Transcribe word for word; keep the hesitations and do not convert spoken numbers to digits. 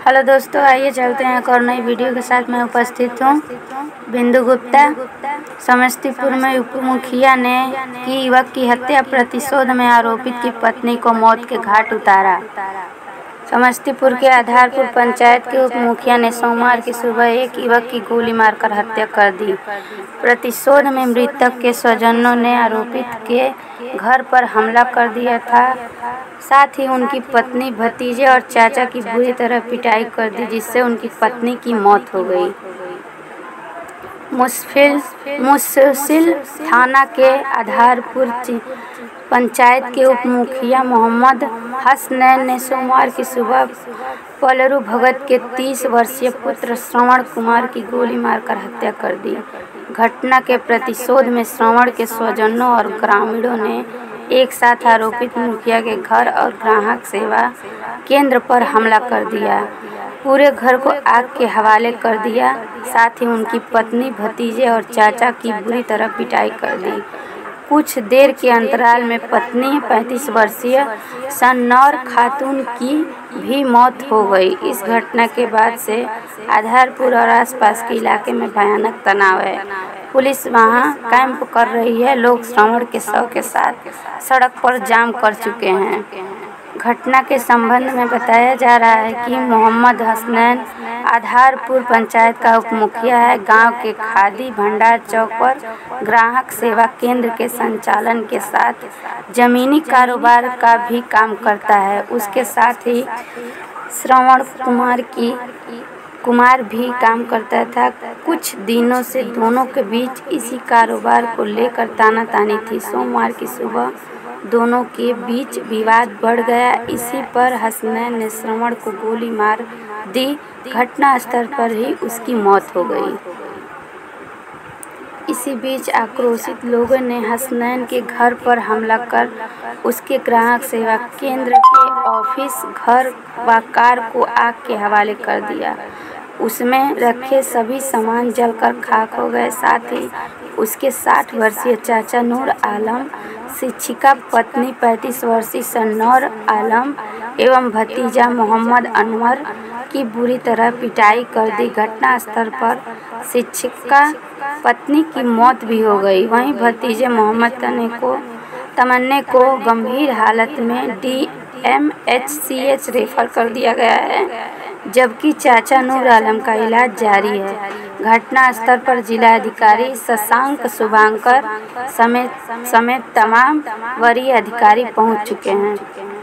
Hello दोस्तों, आइए चलते हैं एक और नई वीडियो के साथ। मैं उपस्थित हूँ बिंदु गुप्ता। समस्तीपुर में उप मुखिया ने की युवक की हत्या, प्रतिशोध में आरोपित की पत्नी को मौत के घाट उतारा। समस्तीपुर के आधारपुर पंचायत के उप मुखिया ने सोमवार की सुबह एक युवक की गोली मारकर हत्या कर दी। प्रतिशोध में मृतक के स्वजनों ने आरोपित के घर पर हमला कर दिया था, साथ ही उनकी पत्नी, भतीजे और चाचा की बुरी तरह पिटाई कर दी, जिससे उनकी पत्नी की मौत हो गई। मुस्फिल मुस्सिल थाना के आधारपुर पंचायत के उप मुखिया मोहम्मद हसनैन ने सोमवार की सुबह पलरू भगत के तीस वर्षीय पुत्र श्रवण कुमार की गोली मारकर हत्या कर दी। घटना के प्रतिशोध में श्रवण के स्वजनों और ग्रामीणों ने एक साथ आरोपित मुखिया के घर और ग्राहक सेवा केंद्र पर हमला कर दिया। पूरे घर को आग के हवाले कर दिया, साथ ही उनकी पत्नी, भतीजे और चाचा की बुरी तरह पिटाई कर दी। कुछ देर के अंतराल में पत्नी पैंतीस वर्षीय सन्नौर खातून की भी मौत हो गई। इस घटना के बाद से आधारपुर और आसपास के इलाके में भयानक तनाव है। पुलिस वहां कैंप कर रही है। लोग श्रवण के शव के साथ सड़क पर जाम कर चुके हैं। घटना के संबंध में बताया जा रहा है कि मोहम्मद हसनैन आधारपुर पंचायत का उप मुखिया है। गांव के खादी भंडार चौक पर ग्राहक सेवा केंद्र के संचालन के साथ जमीनी कारोबार का भी काम करता है। उसके साथ ही श्रवण कुमार की कुमार भी काम करता था। कुछ दिनों से दोनों के बीच इसी कारोबार को लेकर तानातानी थी। सोमवार की सुबह दोनों के बीच विवाद बढ़ गया। इसी पर हसनैन ने श्रवण को गोली मार दी। घटनास्थल पर ही उसकी मौत हो गई। इसी बीच आक्रोशित लोगों ने हसनैन के घर पर हमला कर उसके ग्राहक सेवा केंद्र के ऑफिस, घर व कार को आग के हवाले कर दिया। उसमें रखे सभी सामान जलकर खाक हो गए। साथ ही उसके साठ वर्षीय चाचा नूर आलम, शिक्षिका पत्नी पैंतीस वर्षीय सन्नौर आलम एवं भतीजा मोहम्मद अनवर की बुरी तरह पिटाई कर दी। घटनास्थल पर शिक्षिका पत्नी की मौत भी हो गई। वहीं भतीजे मोहम्मद तने को तमन्ने को गंभीर हालत में D M H C H refer कर दिया गया है, जबकि चाचा नूर आलम का इलाज जारी है। घटनास्थल पर जिलाधिकारी शशांक शुभांकर समेत समेत तमाम वरीय अधिकारी पहुंच चुके हैं।